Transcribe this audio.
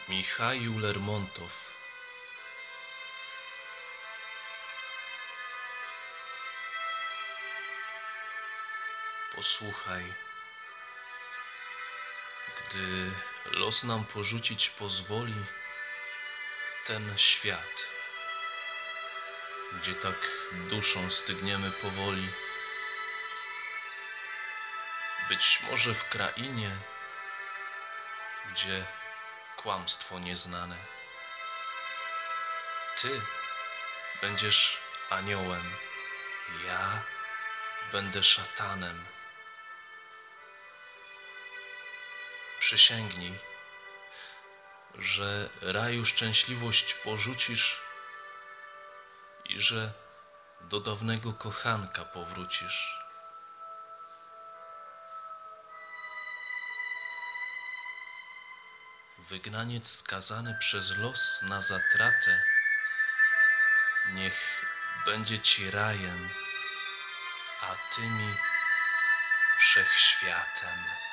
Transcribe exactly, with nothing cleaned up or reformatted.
Michaił Lermontow. Posłuchaj, gdy los nam porzucić pozwoli ten świat, gdzie tak duszą stygniemy powoli, być może w krainie, gdzie kłamstwo nieznane. Ty będziesz aniołem, ja będę szatanem. Przysięgnij, że raju szczęśliwość porzucisz i że do dawnego kochanka powrócisz. Wygnaniec skazany przez los na zatratę, niech będzie ci rajem, a ty mi wszechświatem.